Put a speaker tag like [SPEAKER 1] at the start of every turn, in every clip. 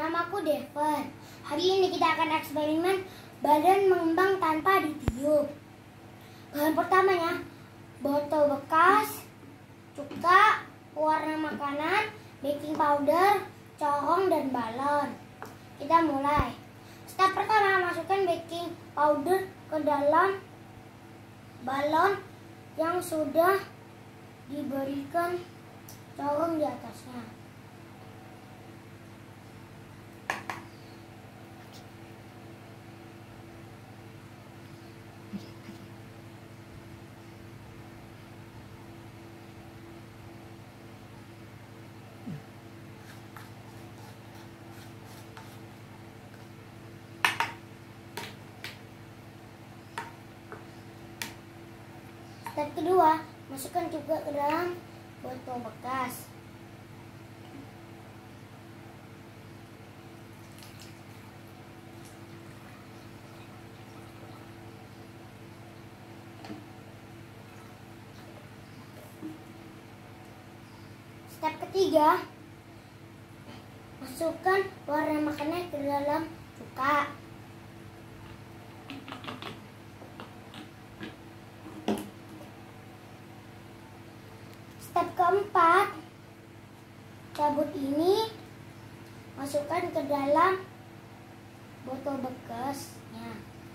[SPEAKER 1] namaku Devon. Hari ini kita akan eksperimen badan mengembang tanpa ditiup. Bahan pertamanya, botol bekas, cuka, warna makanan, baking powder, corong, dan balon. Kita mulai. Step pertama, masukkan baking powder ke dalam balon yang sudah diberikan corong di atasnya. Step kedua, masukkan juga ke dalam botol bekas. Step ketiga, masukkan warna makanan ke dalam cuka. Step keempat, cabut ini masukkan ke dalam botol bekasnya.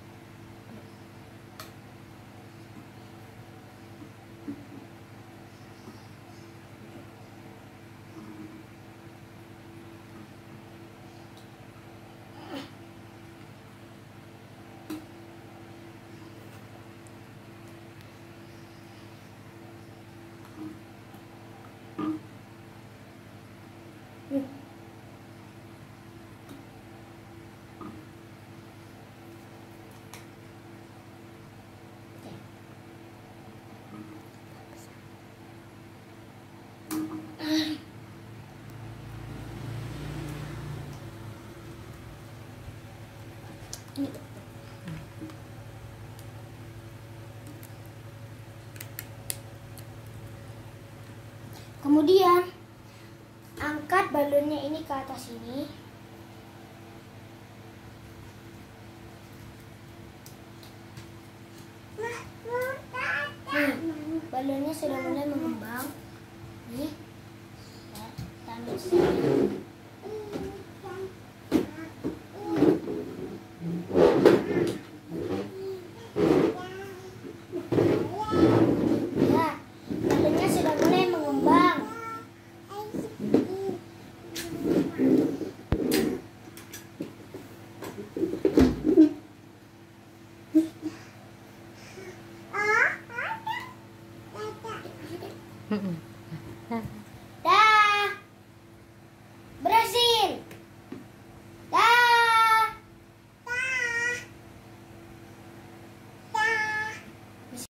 [SPEAKER 1] Kemudian angkat balonnya ini ke atas ini. Nih, balonnya sudah mulai mengembang. Nih, taruh sini. Balonnya sudah mulai mengembang.